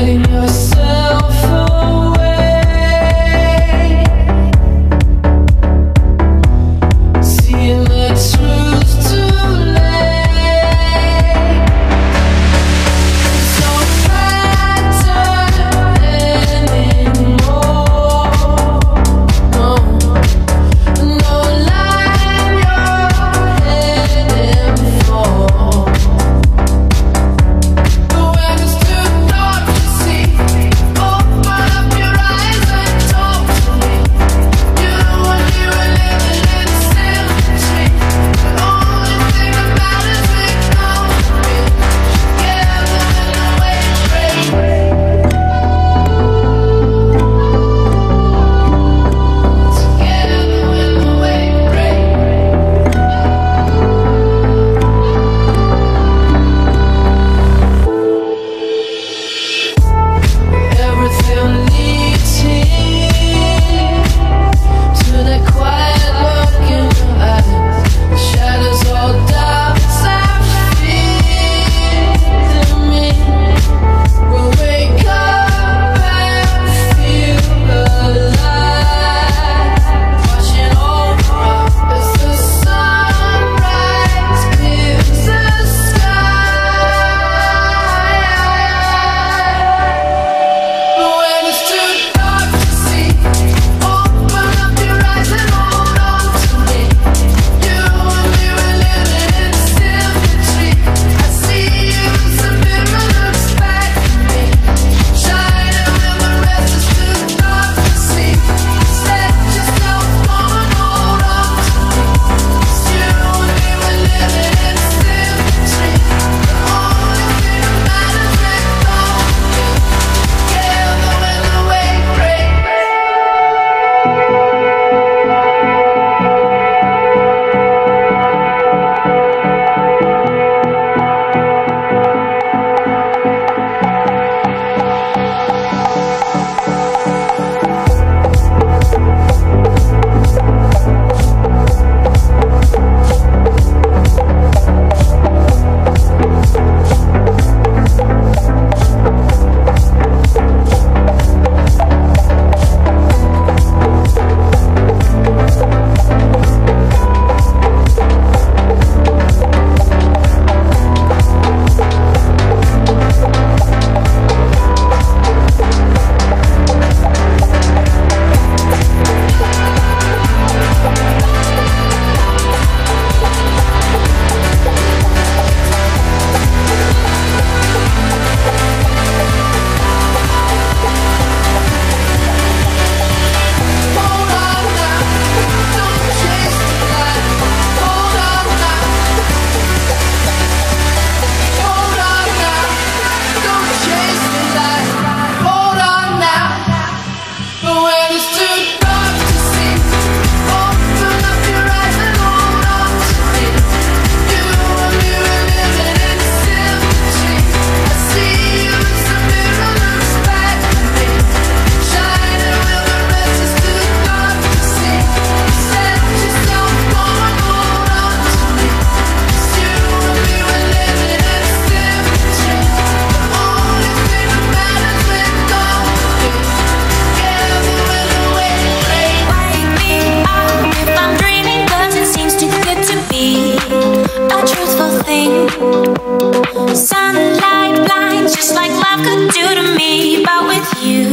Sunlight blinds, just like love could do to me. But with you,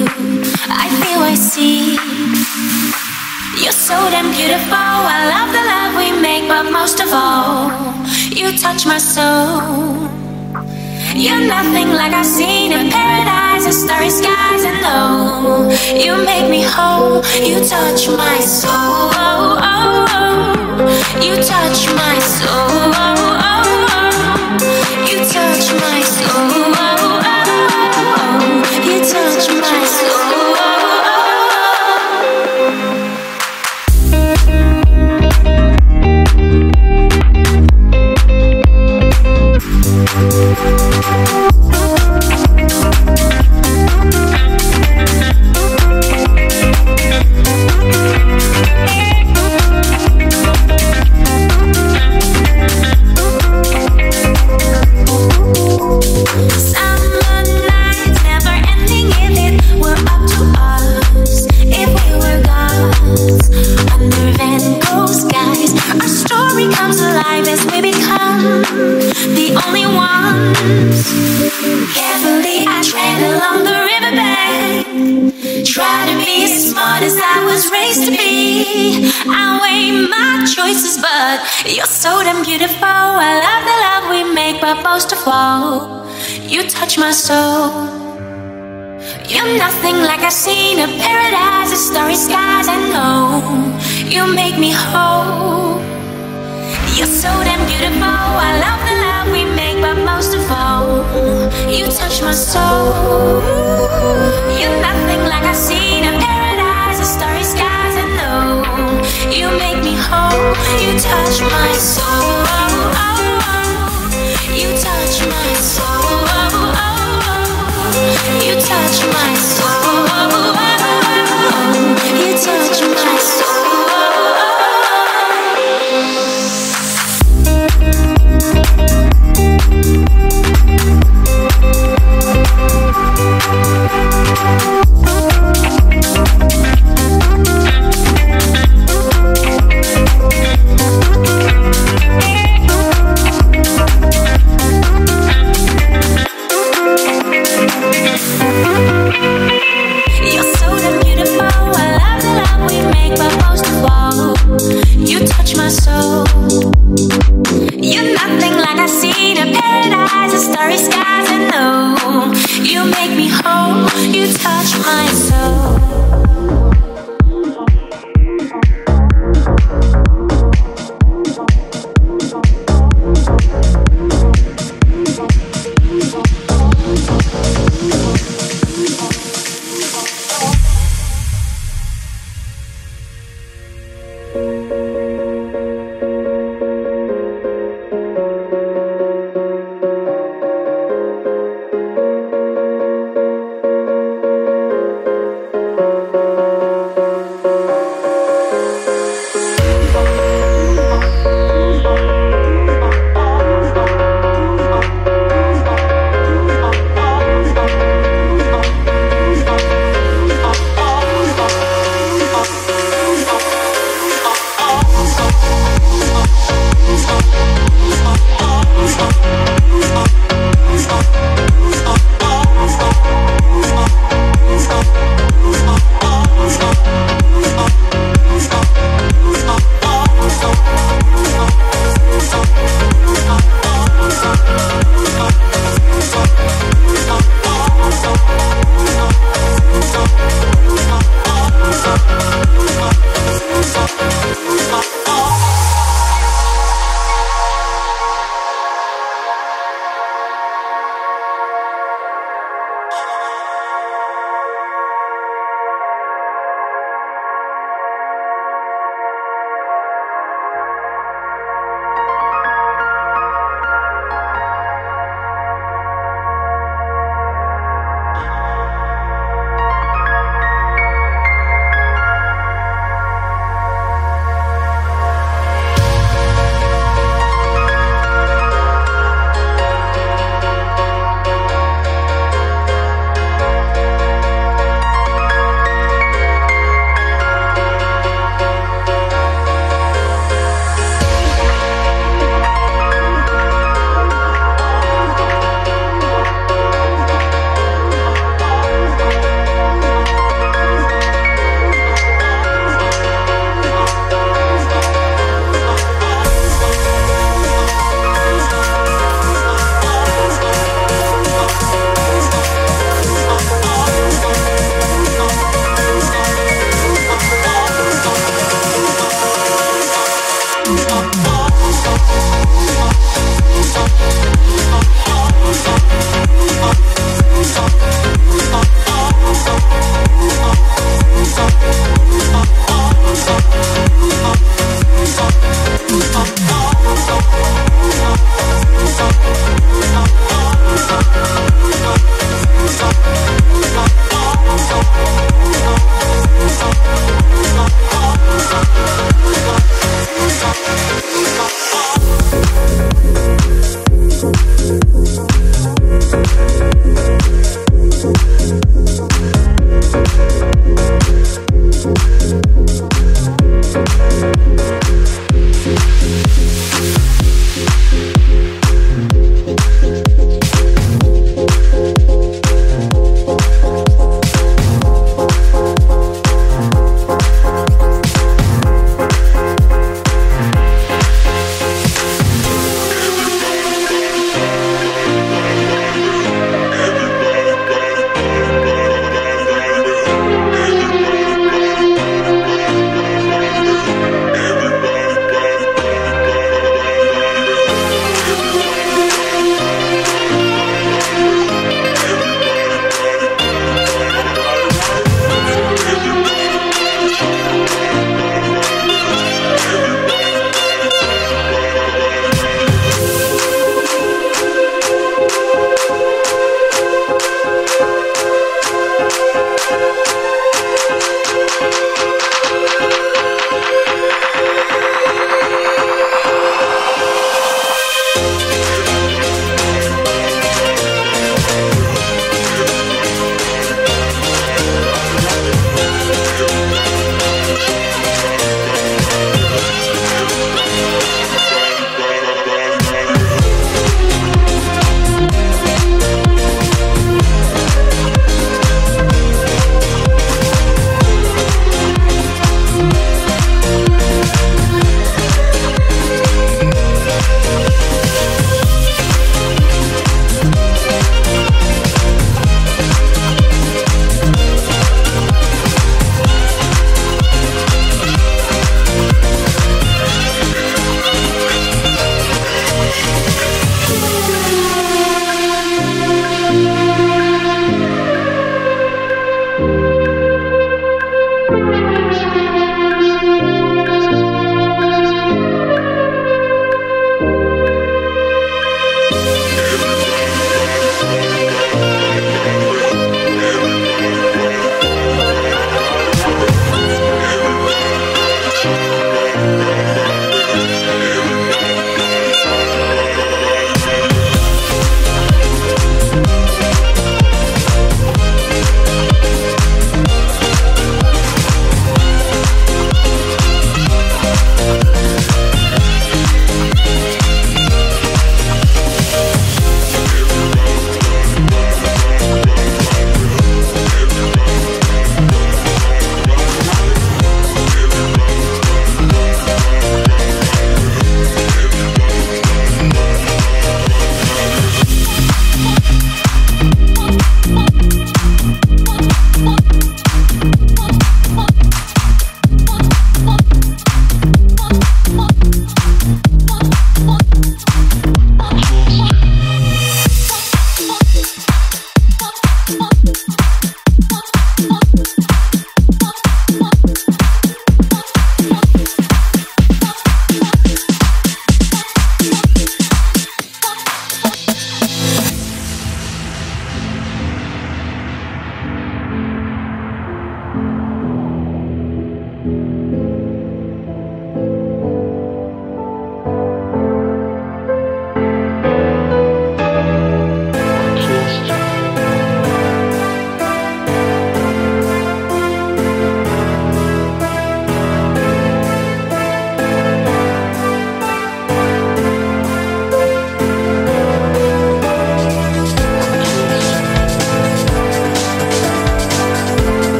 I feel I see. You're so damn beautiful. I love the love we make, but most of all, you touch my soul. You're nothing like I've seen in paradise and starry skies, and oh, you make me whole. You touch my soul. You touch my soul. You touch my soul. You touch my soul. Summer nights, never ending. arms. Carefully I tread along the riverbank, try to be as smart as I was raised to be. I weigh my choices, but you're so damn beautiful. I love the love we make, but most of all, you touch my soul. You're nothing like I've seen, a paradise, a starry skies. I know you make me whole. You're so damn beautiful. I love the love we make, but most of all, you touch my soul. You're nothing like I've seen, a paradise, a starry skies. I know you make me whole. You touch my soul. You touch my soul. You touch my soul. You touch my soul.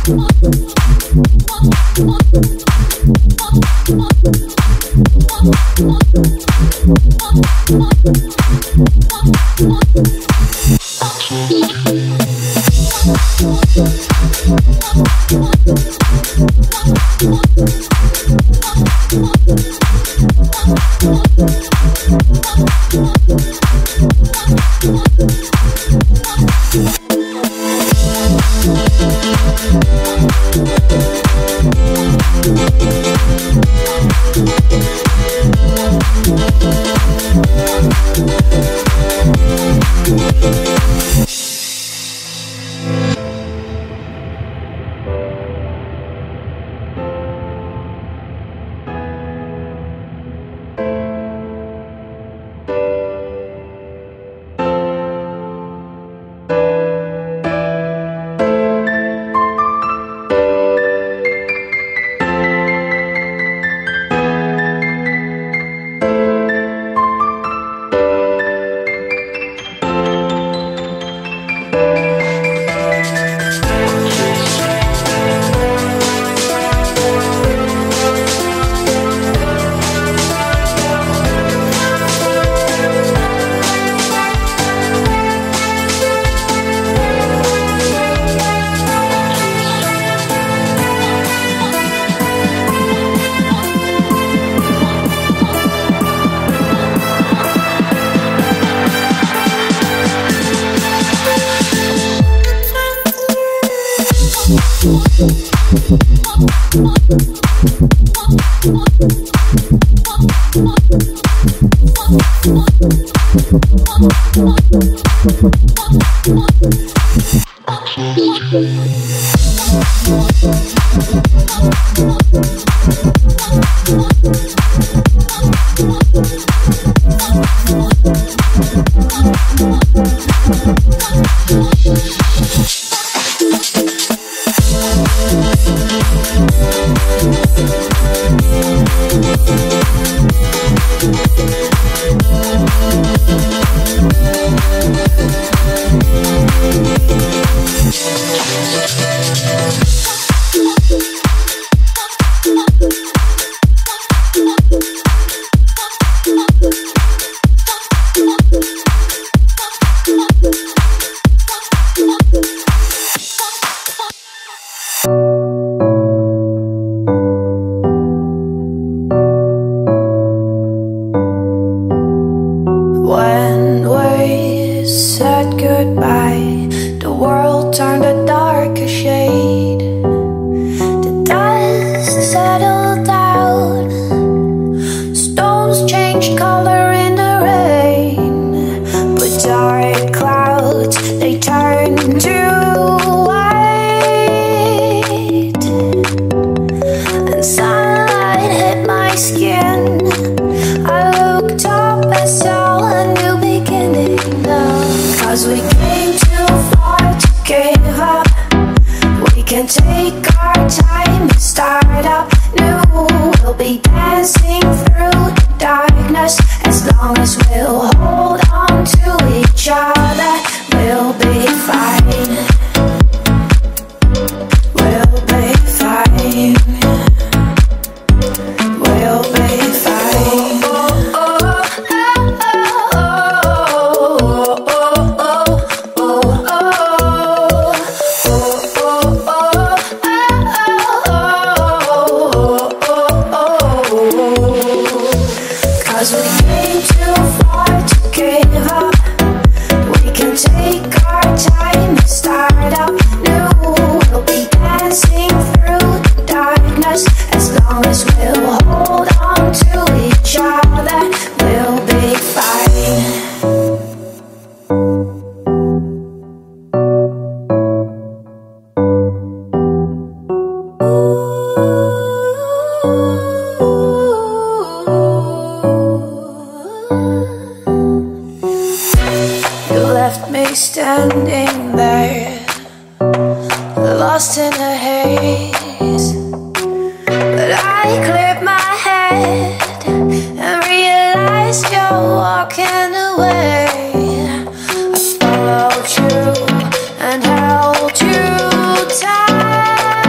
followed you and held you tight.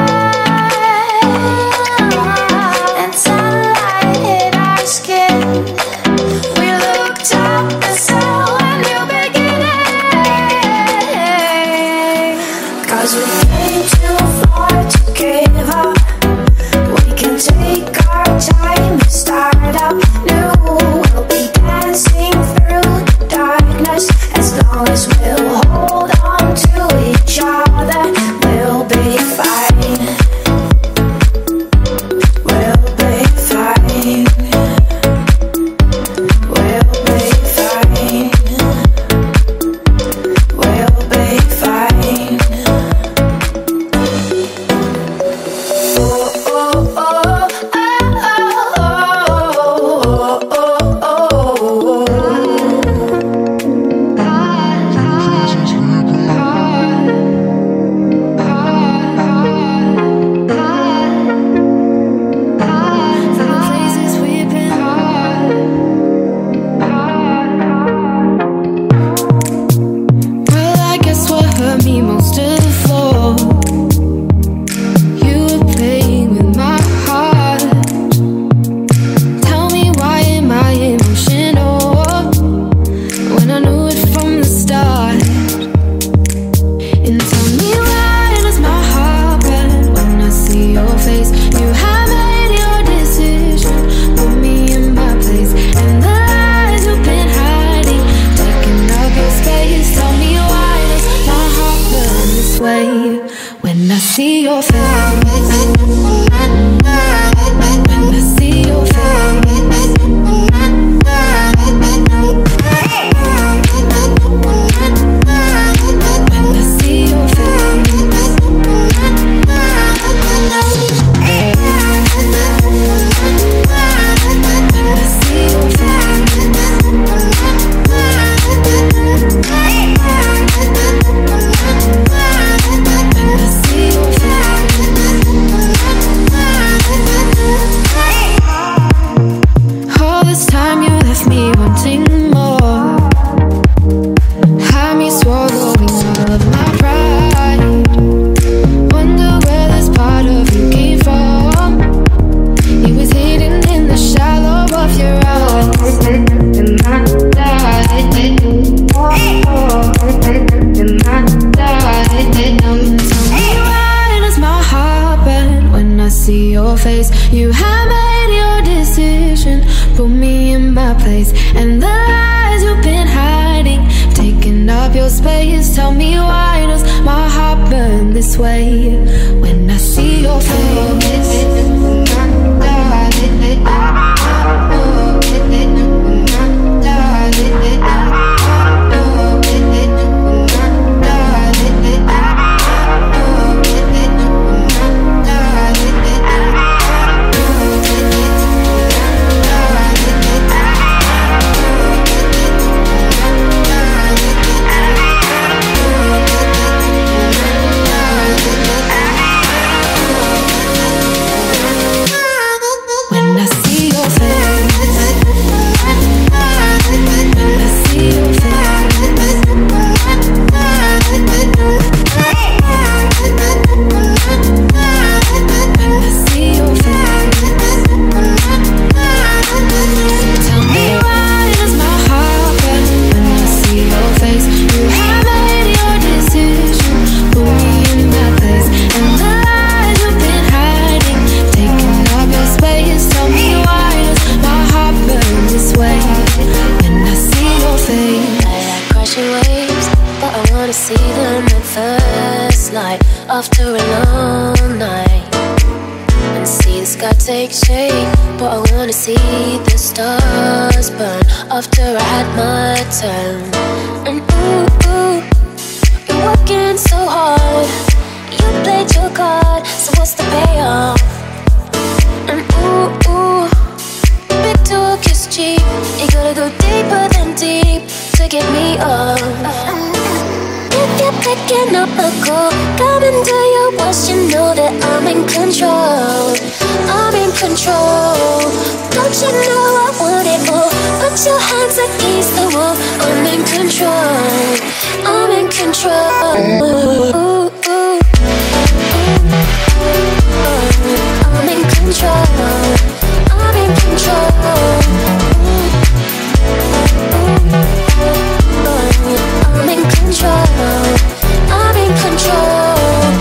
I'm in control.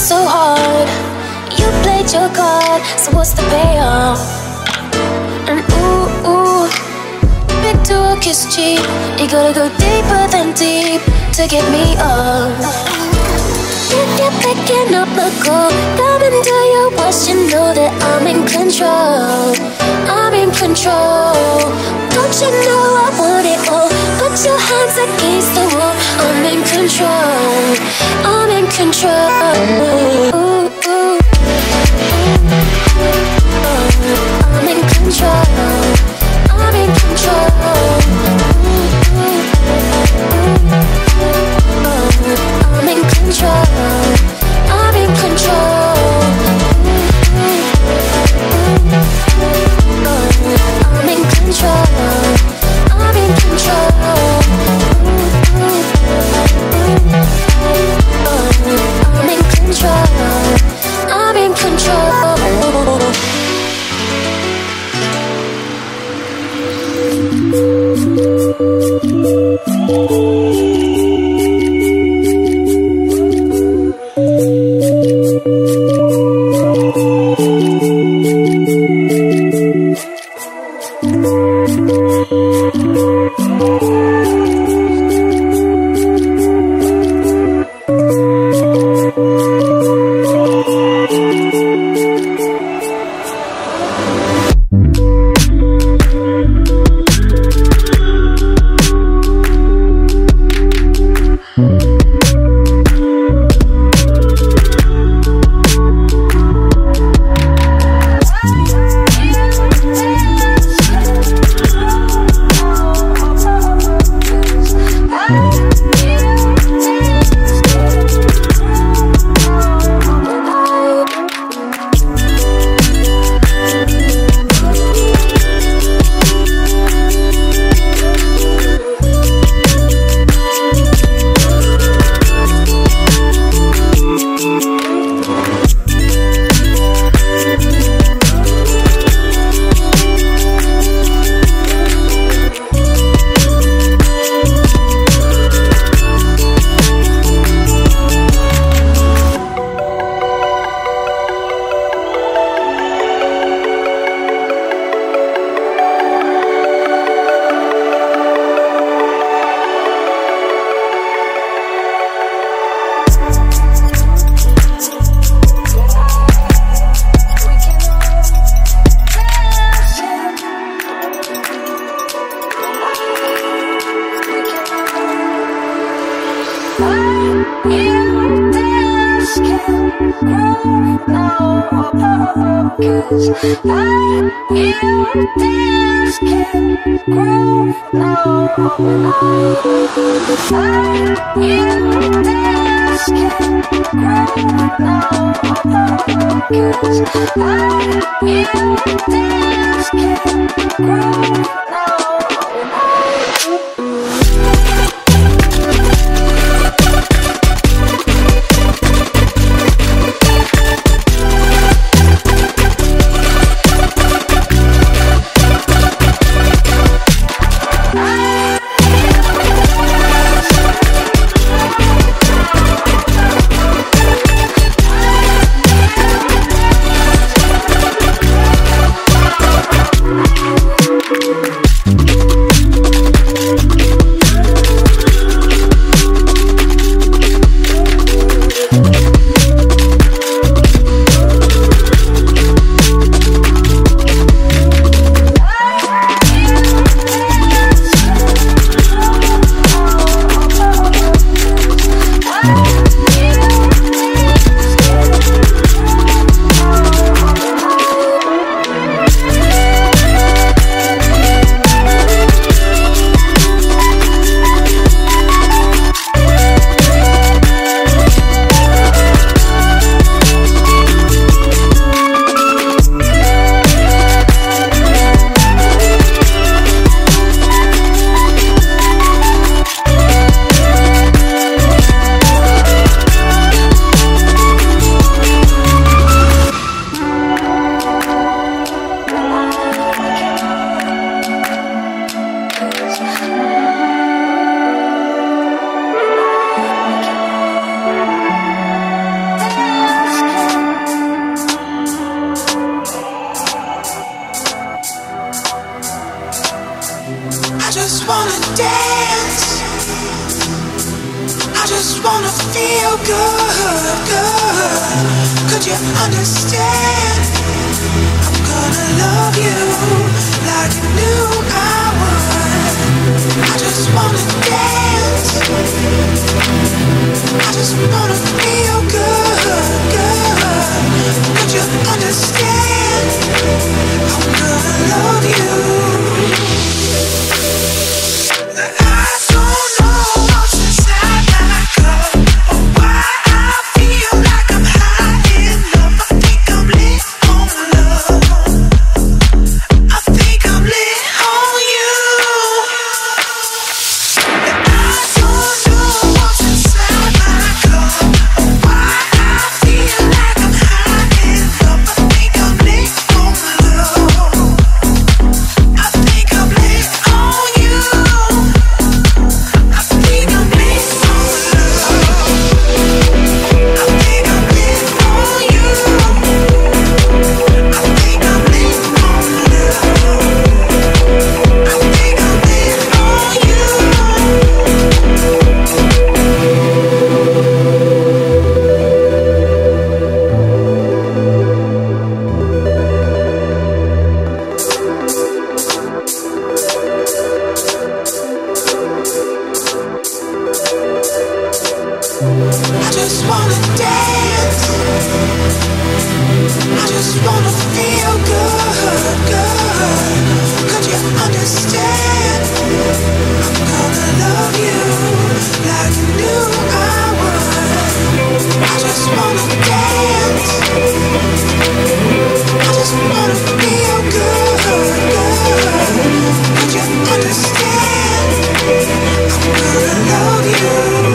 so hard. You played your card, so what's the payoff? And ooh, big to a kiss cheap. You gotta go deeper than deep to get me up. If you're picking up the call, come and do your worst. You know that I'm in control. I'm in control. Don't you know I want it all? Put your hands against the wall. I'm in control. I'm in control. I'm in control. I'm in control. I'm in control. I'm in control. I'm in control. I'm in control. I'm in control. I'm in control. wanna dance. I just wanna feel good, good. Could you understand? I'm gonna love you like you knew I would. I just wanna dance. I just wanna feel good, good. Could you understand? I'm gonna love you. I don't know what's inside my cup or why I feel like I'm high enough. I think I'm lit on love. I think I'm lit on you. I don't know what's inside my cup or why I feel like I'm high enough. I think I'm lit on love. I think I'm lit on you. I think I'm lit on love. I think I'm lit on you. I think I'm lit on love. I think I'm lit on you. I just wanna dance. I just wanna feel good, good. Could you understand? I'm gonna love you like you knew I would. I just wanna dance. I just wanna feel good, good. Could you understand? I'm gonna love you.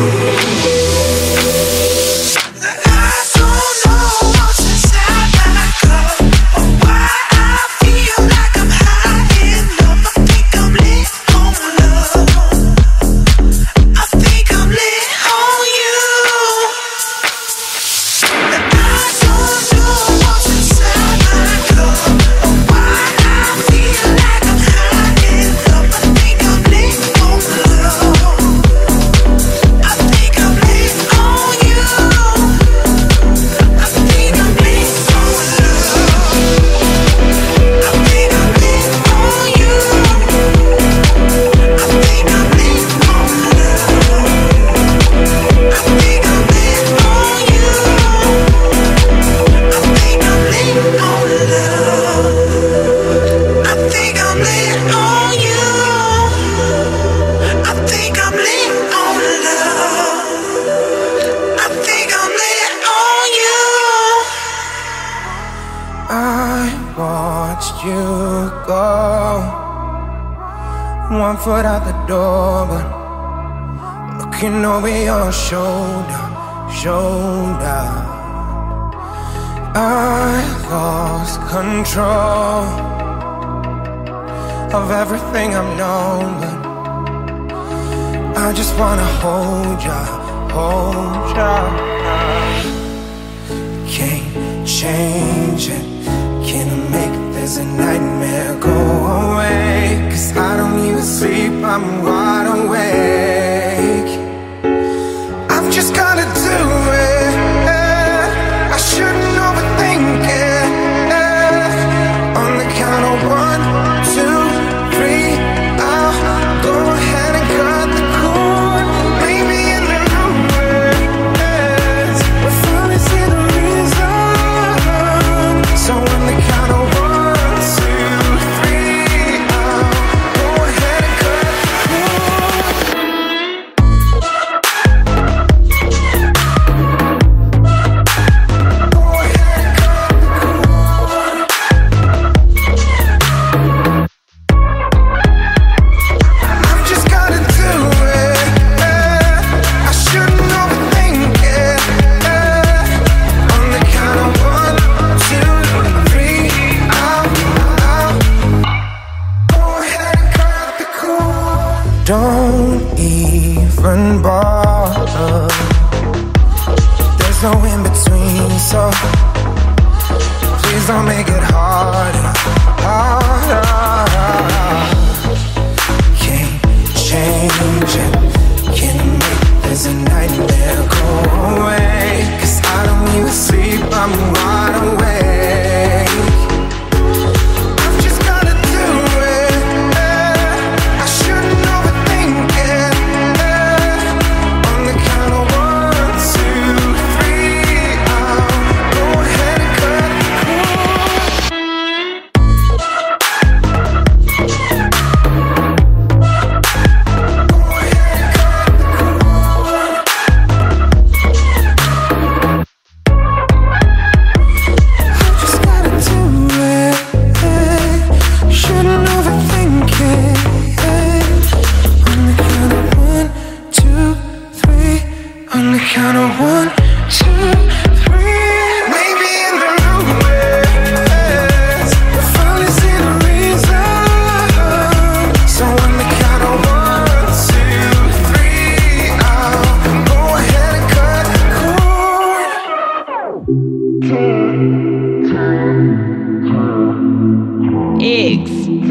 I don't know what's inside my cup or why I feel like I'm high enough. I think I'm lit on love. I think I'm lit on you. I don't know what's inside my cup or why I feel like I'm high enough. I think I'm lit on love. I think I'm lit on you. I think I'm lit on love. I think I'm lit on you. I think I'm lit on love. I think I'm lit on you. I think I'm lit on love. I think I'm lit on you. I think I'm lit on love. I think I'm lit on you. I watched you go, one foot out the door, but looking over your shoulder, shoulder. I lost control of everything I've known, but I just wanna hold ya, hold ya. Can't change it, can't make this a nightmare go away. 'Cause I don't even sleep, I'm wide awake. I've just gotta do it. I shouldn't overthink it. On the count of 1, 2, 3, I'll go ahead and cut the cord. Maybe in the rumors we'll finally see the reason. So on the count of 1, 2, 3, I'll go ahead and cut the don't even bother. There's no in between, so please don't make it harder, harder. Can't count of 1, 2, 3. Maybe in the wrong ways, we'll finally see the reason. So on the count of 1, 2, 3, I'll go ahead and cut the cord. Eggs.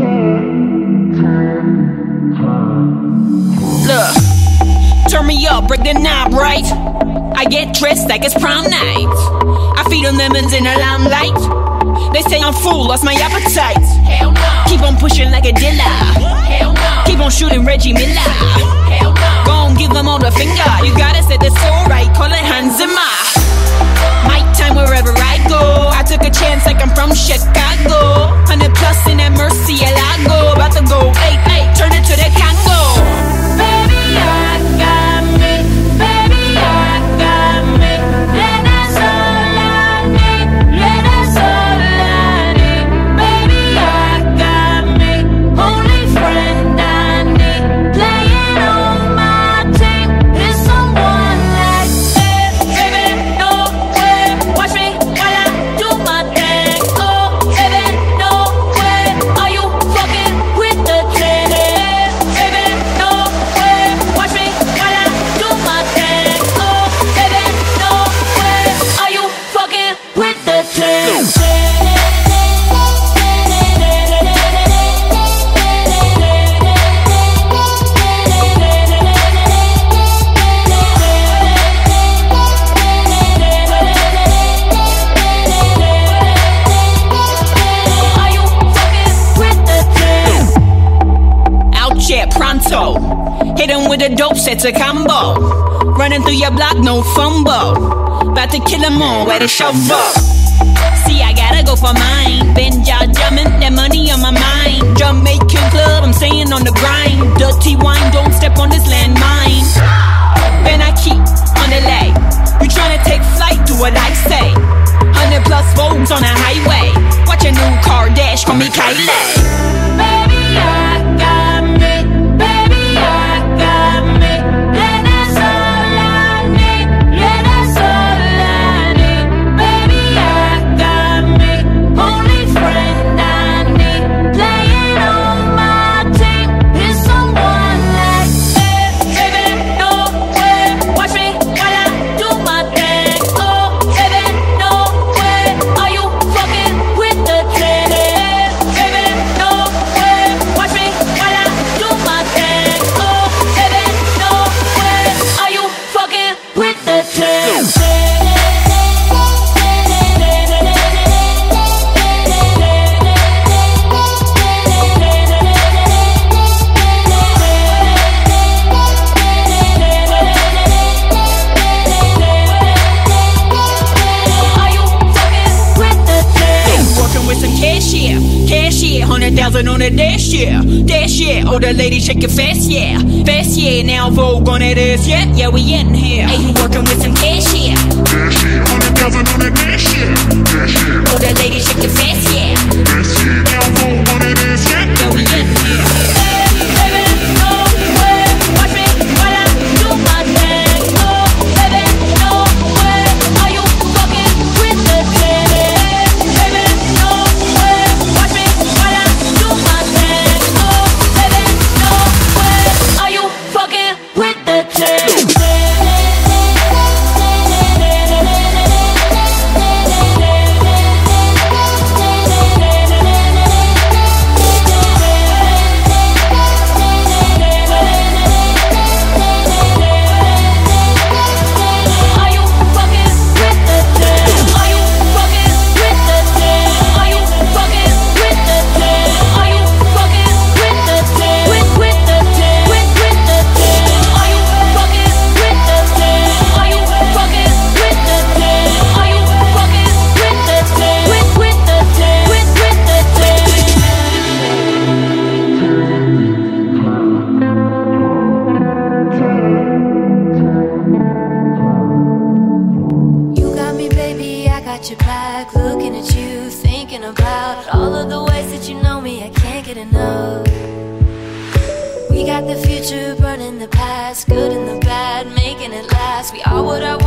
Look, turn me up, break the knob, right? I get dressed like it's prom night. I feed on lemons in the limelight. They say I'm full, lost my appetite. Hell no. Keep on pushing like a dealer. Hell no. Keep on shooting Reggie Miller. Hell no. Go on, give them all the finger. You gotta set the soul right, call it Hans Zimmer. My time wherever I go. I took a chance like I'm from Chicago. 100 plus in that Murcielago. About to go, hey, hey, turn it to the Congo. Baby, I got me. Baby, I got me. Yeah, that's all I need. Yeah, that's all I need. Baby, I got me. Only friend I need. Playing on my team is someone like me. Baby, no way. Watch me while I do my thing. Oh, baby, no way. Are you fucking with the team? Baby, no way. Watch me while I do my thing. Oh, baby, no way. Are you fucking with the team? Are you fucking with the team? Out here, pronto. Hit him with a dope, set a combo. Running through your block, no fumble. About to kill him all, where the shovel. See, I gotta go for mine. Been y'all jumping, that money on my mind. Jamaican club, I'm staying on the grind. Dirty wine, don't step on this landmine. Then I keep on the leg. You tryna take flight, do what I say. 100 plus volts on the highway. Watch a new car dash, call me Kylie. Baby, I got me. Baby, I got me. Yeah, that's all I need. Yeah, that's all I need. Baby, I got me. Only friend I need. Playing on my team is someone like me. Baby, no way. Watch me while I do my thing. Oh, baby, no way. Are you fucking with the team? Baby, no way. Watch me while I do my thing. Oh, baby, no way. Are you fucking with the team? Are you fucking with the team? Working with some cashier, cashier, 100,000 on the dash, yeah, dash, yeah. Oh, the lady shaking fast, yeah, fast, yeah. Now Vogue on it is, yeah, yeah, we in here. Hey, working with some cashier, 100,000 on the dash, yeah. oh, the lady shaking fast, yeah, Now Vogue on it is, yeah. yeah, we in here. Baby, no way, watch me while I do my thing. Oh, baby, no way, are you fucking with the team? Baby, no way, watch me while I do my thing. Oh, baby, no way, are you fucking with the team? Are you fucking with the team? Are you fucking with the team? Are you fucking with the team? Are you fucking with the team? With the team? With the team? Are you fucking with the team? Are you fucking with the team? Are you fucking with the team? With the team? With the You got me, baby, I got your back. Looking at you, thinking about all of the ways that you know me, I can't get enough. We got the future, burning the past, good and the bad, making it last. We are what I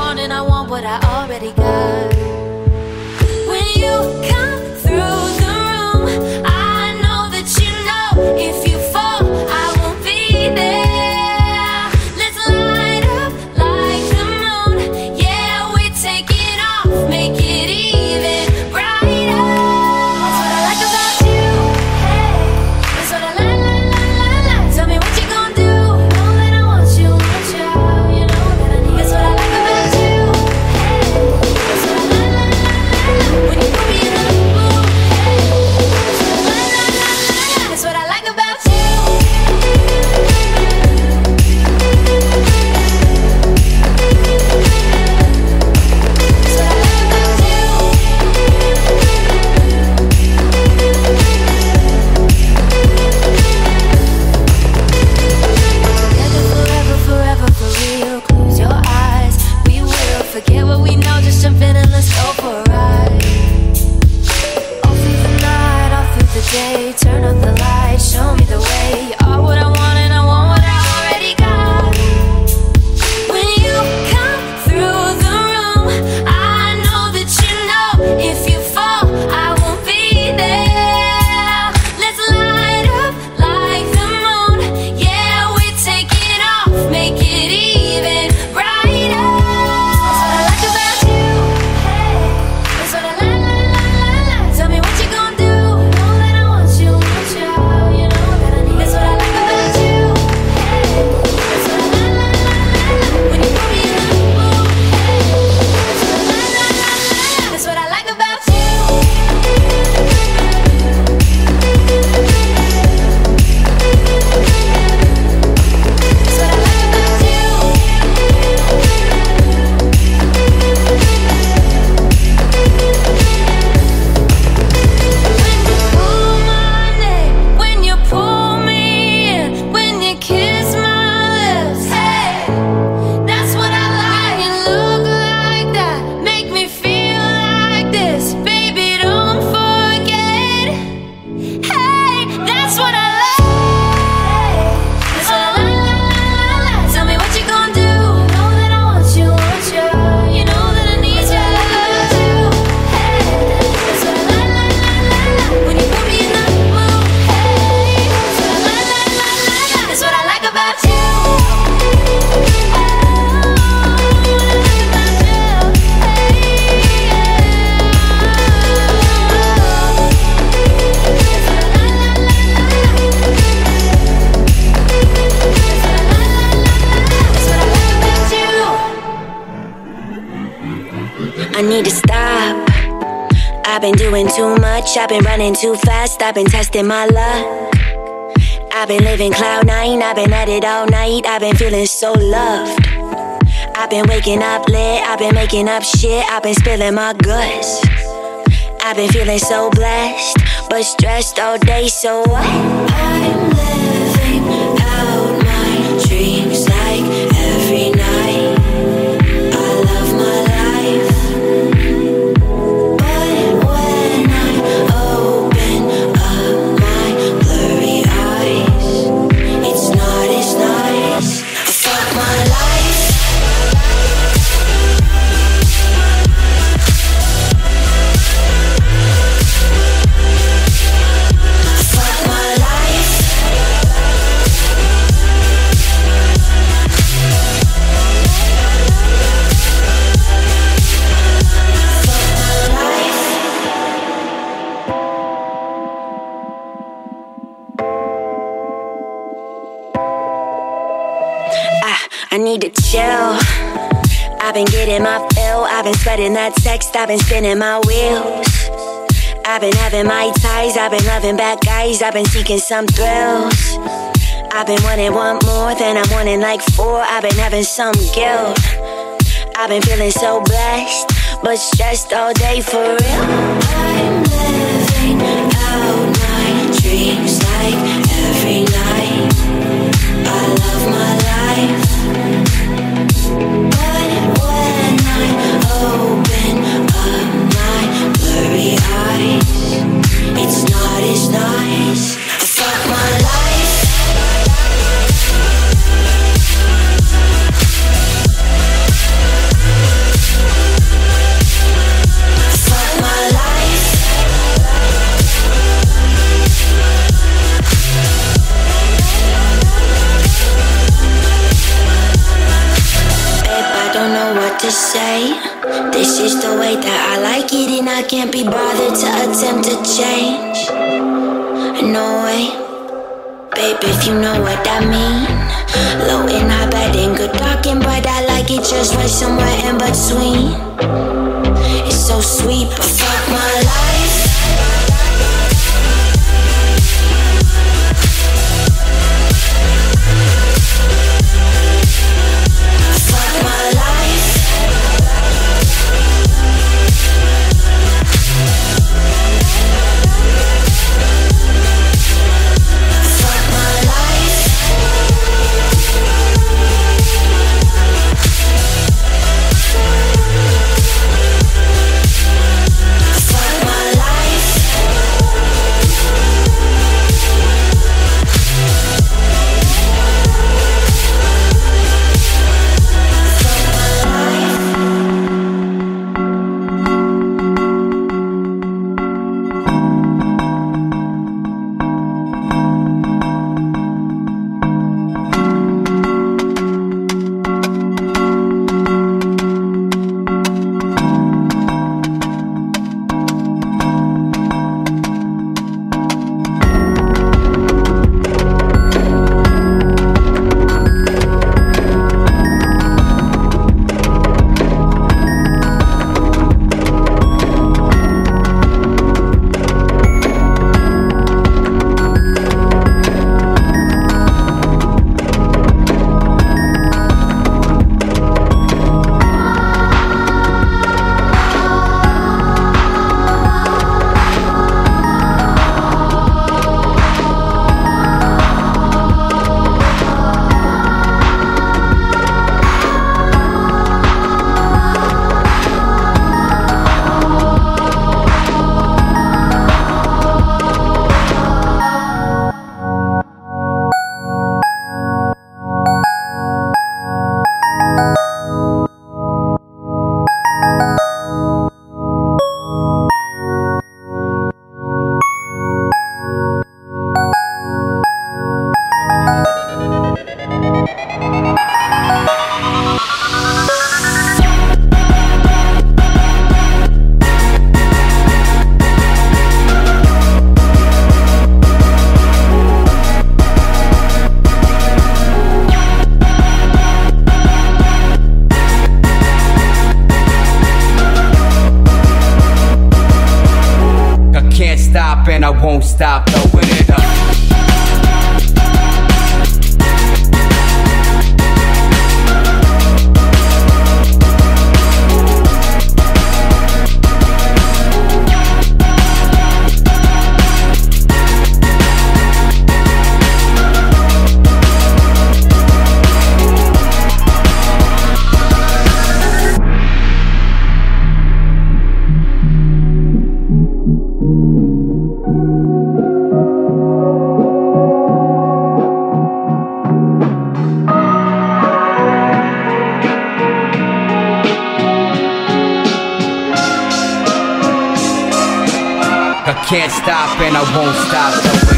I need to stop. I've been doing too much, I've been running too fast, I've been testing my luck. I've been living cloud nine, I've been at it all night, I've been feeling so loved. I've been waking up lit, I've been making up shit, I've been spilling my guts. I've been feeling so blessed, but stressed all day, so what? I'm living out my dreams like every night. I love my life, but when I open up my blurry eyes, it's not as nice. Fuck my life. I need to chill. I've been getting my fill, I've been spreading that text, I've been spinning my wheels. I've been having my ties, I've been loving bad guys, I've been seeking some thrills. I've been wanting one more, then I'm wanting like four, I've been having some guilt. I've been feeling so blessed, but stressed all day for real. I'm living out my dreams like every night. I love my life, but when I open up my blurry eyes, it's not as nice. Fuck my life. Fuck my life. Don't know what to say. This is the way that I like it, and I can't be bothered to attempt to change. No way, babe, if you know what I mean. Low in my bed and good talking, but I like it just right somewhere in between. It's so sweet, but fuck my life. Fuck stop throwing it up. I can't stop and I won't stop.